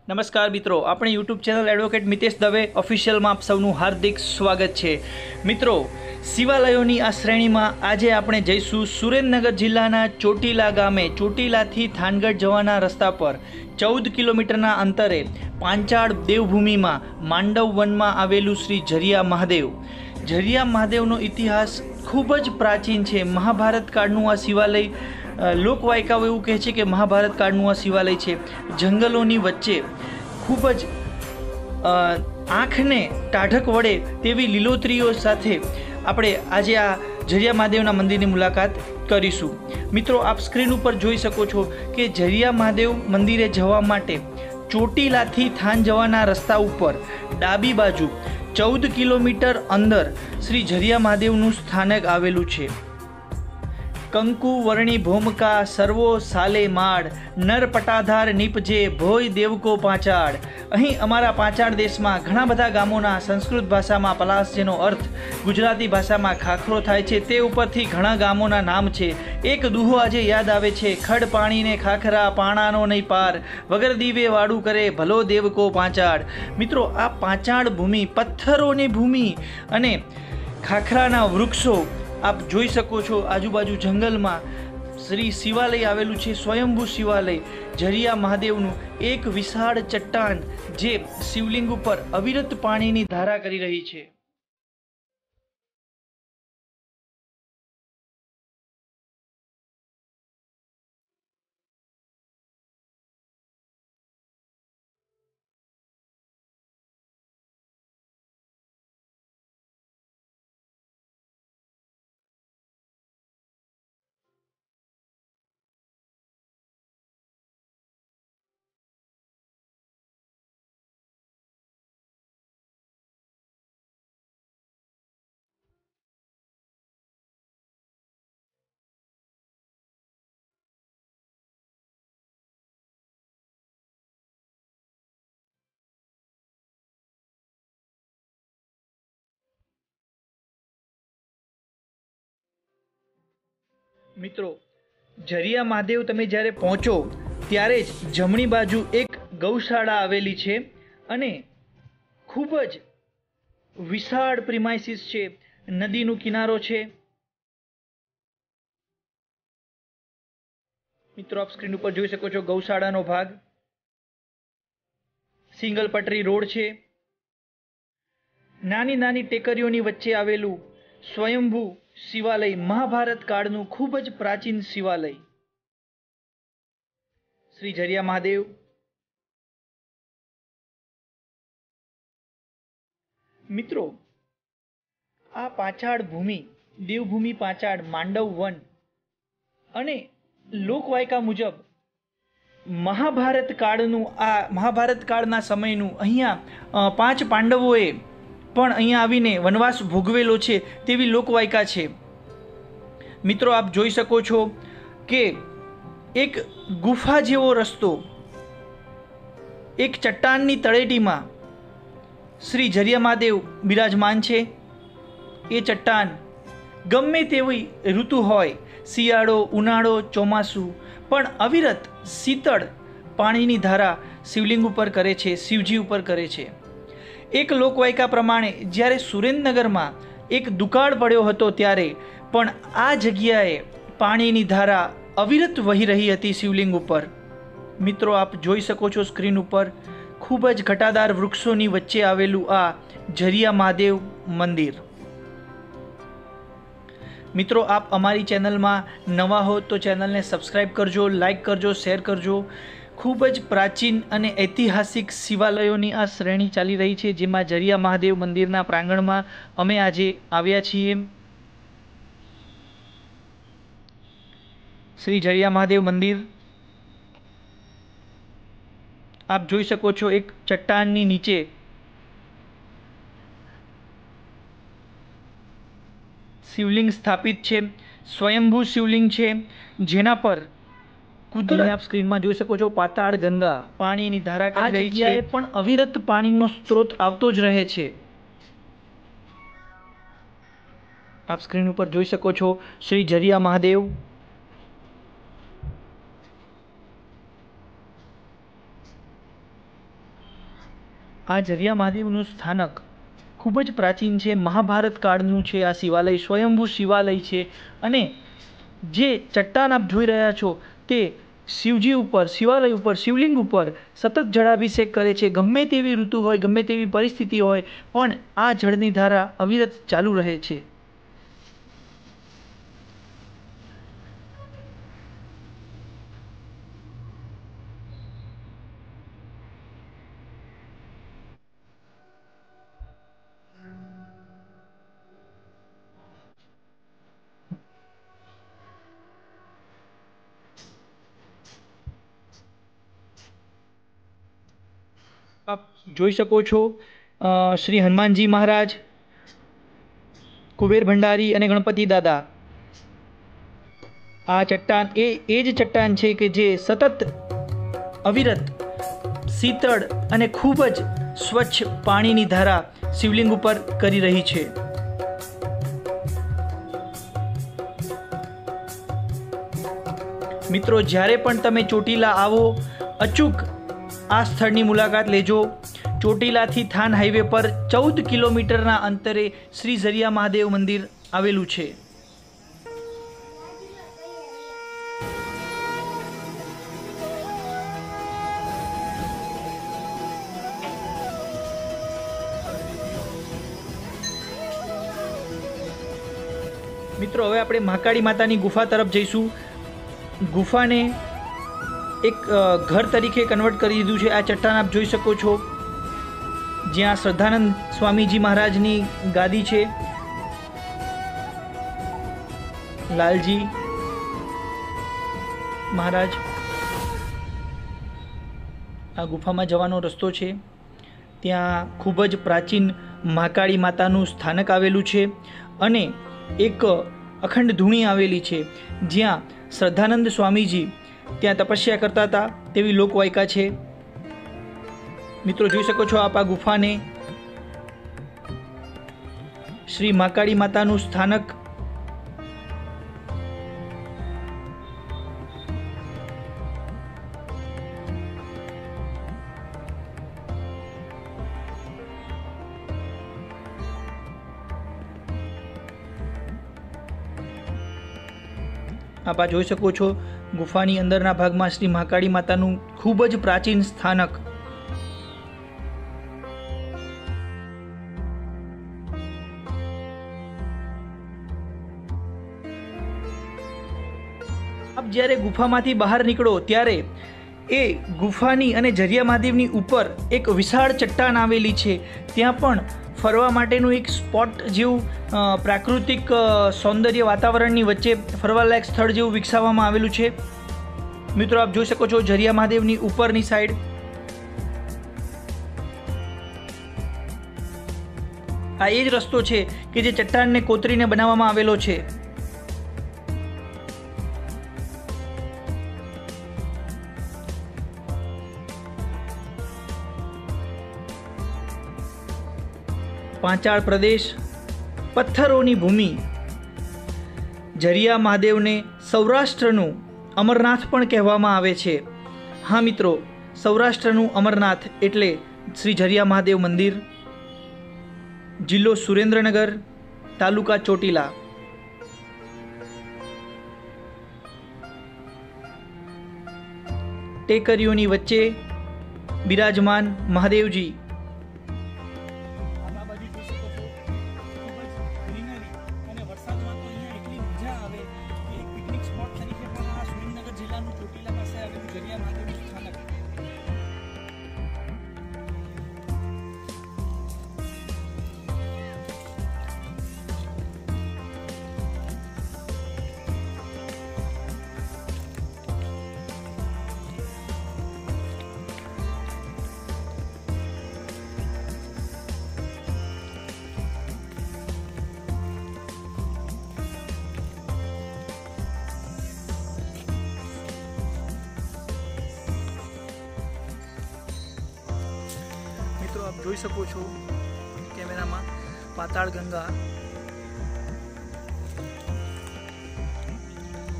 નમસ્કાર મિત્રો, આપણે YouTube channel advocate Mitesh Dave ઓફિશિયલમાં આપ સૌનું હાર્દિક સ્વાગત છે। મિત્રો, શિવાલયોની આ શ્રેણીમાં આજે આપણે જઈશું સુરેન્દ્રનગર જિલ્લાના ચોટીલા ગામે। ચોટીલાથી થાનગઢ જવાના રસ્તા પર 14 કિલોમીટરના અંતરે પાંચાળ દેવભૂમિમાં માંડવ વનમાં આવેલું શ્રી ઝરિયા મહાદેવ। ઝરિયા મહાદેવનો ઇતિહાસ ખૂબ જ પ્રાચીન છે। મહાભારત કાળનું આ શિવાલય લોકવાયકાઓ એવું કહે છે કે મહાભારત કાળનું આ શિવાલય છે। જંગલોની વચ્ચે ખૂબ જ આંખને ટાઢક વળે તેવી લીલોતરીઓ સાથે આપણે આજે આ ઝરિયા મહાદેવના મંદિરની મુલાકાત કરીશું। મિત્રો, આપ સ્ક્રીન ઉપર જોઈ શકો છો કે ઝરિયા મહાદેવ મંદિરે જવા માટે ચોટીલાથી થાન જવાના રસ્તા ઉપર ડાબી બાજુ 14 કિલોમીટર અંદર શ્રી ઝરિયા મહાદેવનું સ્થાનક આવેલું છે। કંકુ વર્ણી ભૂમકા સર્વો સાલે માળ, નર પટાધાર નીપજે ભોય દેવકો પાંચાળ। અહીં અમારા પાંચાળ દેશમાં ઘણા બધા ગામોના સંસ્કૃત ભાષામાં પલાશ, જેનો અર્થ ગુજરાતી ભાષામાં ખાખરો થાય છે, તે ઉપરથી ઘણા ગામોના નામ છે। એક દુહો આજે યાદ આવે છે, ખડ પાણીને ખાખરા પાણાનો નહીં પાર, વગર દીવે વાડું કરે ભલો દેવકો પાંચાળ। મિત્રો, આ પાંચાળ ભૂમિ પથ્થરોની ભૂમિ અને ખાખરાના વૃક્ષો આપ જોઈ શકો છો। આજુબાજુ જંગલમાં શ્રી શિવાલય આવેલું છે, સ્વયંભૂ શિવાલય ઝરિયા મહાદેવનું એક વિશાળ ચટ્ટાન જે શિવલિંગ ઉપર અવિરત પાણીની ધારા કરી રહી છે। મિત્રો, ઝરિયા મહાદેવ તમે જ્યારે પહોંચો ત્યારે જ જમણી બાજુ એક ગૌશાળા આવેલી છે અને ખૂબ જ વિશાળ પ્રિમાઇસીસ છે, નદીનો કિનારો છે। મિત્રો, આપ સ્ક્રીન ઉપર જોઈ શકો છો ગૌશાળાનો ભાગ, સિંગલ પટરી રોડ છે, નાની નાની ટેકરીઓની વચ્ચે આવેલું સ્વયંભૂ શિવાલય, મહાભારત કાળનું ખૂબ જ પ્રાચીન શિવાલય શ્રી ઝરિયા મહાદેવ। મિત્રો, આ પાંચાળ ભૂમિ, દેવભૂમિ પાંચાળ, માંડવ વન અને લોકવાયકા મુજબ મહાભારત કાળનું, આ મહાભારત કાળના સમયનું અહીંયા 5 પાંડવોએ પણ અહીંયા આવીને વનવાસ ભોગવેલો છે તેવી લોકવાયકા છે। મિત્રો, આપ જોઈ શકો છો કે એક ગુફા જેવો રસ્તો એક ચટ્ટાનની તળેટીમાં શ્રી ઝરિયા મહાદેવ બિરાજમાન છે। એ ચટ્ટાન ગમે તેવી ઋતુ હોય, શિયાળો, ઉનાળો, ચોમાસું, પણ અવિરત શીતળ પાણીની ધારા શિવલિંગ ઉપર કરે છે, શિવજી ઉપર કરે છે। એક લોકવાયકા પ્રમાણે જ્યારે સુરેન્દ્રનગરમાં એક દુકાળ પડ્યો હતો ત્યારે પણ આ જગ્યાએ પાણીની ધારા અવિરત વહી રહી હતી શિવલિંગ ઉપર। મિત્રો, આપ જોઈ શકો છો સ્ક્રીન ઉપર ખૂબ જ ઘટાદાર વૃક્ષોની વચ્ચે આવેલું આ ઝરિયા મહાદેવ મંદિર। મિત્રો, આપ અમારી ચેનલમાં નવા હો તો ચેનલને સબસ્ક્રાઈબ કરજો, લાઈક કરજો, શેર કરજો। ખૂબ જ પ્રાચીન અને ઐતિહાસિક શિવાલયોની આ શ્રેણી ચાલી રહી છે, જેમાં ઝરિયા મહાદેવ મંદિરના પ્રાંગણમાં અમે આજે આવ્યા છીએ। શ્રી ઝરિયા મહાદેવ મંદિર આપ જોઈ શકો છો, એક ચટ્ટાનની નીચે શિવલિંગ સ્થાપિત છે, સ્વયંભૂ શિવલિંગ છે, જેના પર કુદરત આપ સ્ક્રીનમાં જોઈ શકો છો પાતાળ ગંગા પાણીની ધારા કરી રહી છે, પણ અવિરત પાણીનો સ્ત્રોત આવતો જ રહે છે। આપ સ્ક્રીન ઉપર જોઈ શકો છો શ્રી ઝરિયા મહાદેવ। આ ઝરિયા મહાદેવનું સ્થાનક ખૂબ જ પ્રાચીન છે, મહાભારત કાળનું છે। આ શિવાલય સ્વયંભૂ શિવાલય છે અને જે ચટ્ટાન આપ જોઈ રહ્યા છો તે શિવજી ઉપર, શિવાલય ઉપર, શિવલિંગ ઉપર સતત જળાભિષેક કરે છે। ગમે તેવી ઋતુ હોય, ગમે તેવી પરિસ્થિતિ હોય, પણ આ જળની ધારા અવિરત ચાલુ રહે છે। આપ જોઈ શકો છો શ્રી હનુમાનજી મહારાજ, કુબેર ભંડારી અને ગણપતિ દાદા। આ ચટ્ટાન એ જ ચટ્ટાન છે કે જે સતત અવિરત શીતળ અને ખૂબ જ સ્વચ્છ પાણીની ધારા શિવલિંગ ઉપર કરી રહી છે। મિત્રો, જ્યારે પણ તમે ચોટીલા આવો, અચૂક આ સ્થળની મુલાકાત લેજો। ચોટીલાથી થાન હાઈવે પર 14 કિલોમીટરના અંતરે શ્રી ઝરિયા મહાદેવ મંદિર આવેલું છે। મિત્રો, હવે આપણે મહાકાળી માતાની ગુફા તરફ જઈશું। ગુફાને એક ઘર તરીકે કન્વર્ટ કરી દીધું છે। આ ચટ્ટાન આપ જોઈ શકો છો, જ્યાં શ્રદ્ધાનંદ સ્વામીજી મહારાજની ગાદી છે। લાલજી મહારાજ, આ ગુફામાં જવાનો રસ્તો છે। ત્યાં ખૂબ જ પ્રાચીન મહાકાળી માતાનું સ્થાનક આવેલું છે અને એક અખંડ ધૂણી આવેલી છે, જ્યાં શ્રદ્ધાનંદ સ્વામીજી ત્યાં તપસ્યા કરતા હતા તેવી લોકવાયકા છે। મિત્રો, જોઈ શકો છો આપ આ ગુફાને। શ્રી મહાકાળી માતાનું સ્થાનક આપ આ જોઈ શકો છો। ગુફાની અંદરના ભાગમાં શ્રી મહાકાળી માતાનું ખૂબ જ પ્રાચીન સ્થાનક। આપ જ્યારે ગુફામાંથી બહાર નીકળો ત્યારે એ ગુફાની અને ઝરિયા મહાદેવની ઉપર એક વિશાળ ચટ્ટાન આવેલી છે। ત્યાં પણ ફરવા માટેનું એક સ્પોટ જેવું પ્રાકૃતિક સૌંદર્ય વાતાવરણની વચ્ચે ફરવાલાયક સ્થળ જેવું વિકસાવવામાં આવેલું છે। મિત્રો, આપ જોઈ શકો છો ઝરિયા મહાદેવની ઉપરની સાઈડ આ એ જ રસ્તો છે કે જે ચટ્ટાનને કોતરીને બનાવવામાં આવેલો છે। પાંચાળ પ્રદેશ, પથ્થરોની ભૂમિ। ઝરિયા મહાદેવને સૌરાષ્ટ્રનું અમરનાથ પણ કહેવામાં આવે છે। હા મિત્રો, સૌરાષ્ટ્રનું અમરનાથ એટલે શ્રી ઝરિયા મહાદેવ મંદિર। જિલ્લો સુરેન્દ્રનગર, તાલુકા ચોટીલા। ટેકરીઓની વચ્ચે બિરાજમાન મહાદેવજી। આપ જોઈ શકો છો કેમેરામાં પાતાળ ગંગા।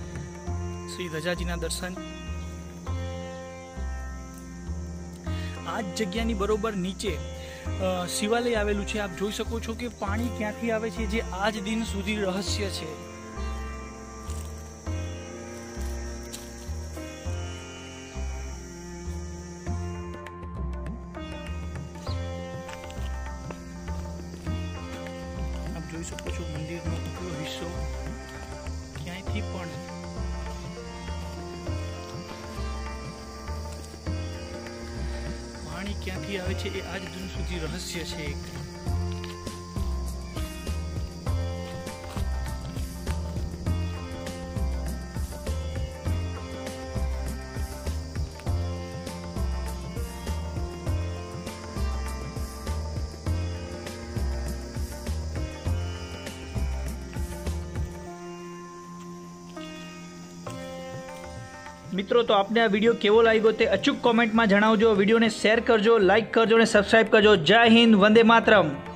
શ્રી ધજાજીના દર્શન। આ જ જગ્યાની બરોબર નીચે શિવાલય આવેલું છે। આપ જોઈ શકો છો કે પાણી ક્યાંથી આવે છે, જે આજ દિન સુધી રહસ્ય છે। આપ જોઈ શકો છો મંદિરનો ઉપલો હિસ્સો ક્યાંયથી પણ પાણી ક્યાંથી આવે છે એ આજ દિન સુધી રહસ્ય છે। મિત્રો, તો આપને આ વિડીયો કેવો લાગ્યો તે અચૂક કોમેન્ટમાં જણાવજો। વિડીયોને શેર કરજો, લાઇક કરજો અને સબસ્ક્રાઈબ કરજો। જય હિન્દ, વંદે માતરમ।